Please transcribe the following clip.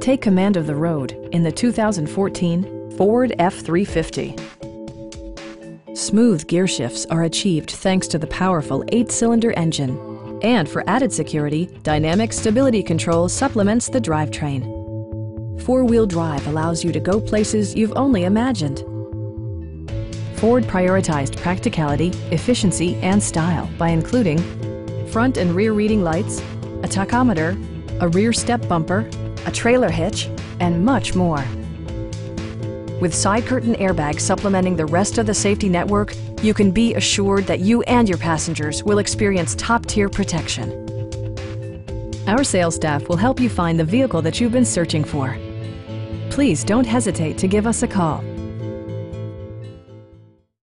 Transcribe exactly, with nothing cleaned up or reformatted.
Take command of the road in the two thousand fourteen Ford F three fifty. Smooth gear shifts are achieved thanks to the powerful eight-cylinder engine. And for added security, Dynamic Stability Control supplements the drivetrain. Four-wheel drive allows you to go places you've only imagined. Ford prioritized practicality, efficiency, and style by including front and rear reading lights, a tachometer, a rear step bumper, a trailer hitch, and much more. With side curtain airbags supplementing the rest of the safety network, you can be assured that you and your passengers will experience top-tier protection. Our sales staff will help you find the vehicle that you've been searching for. Please don't hesitate to give us a call.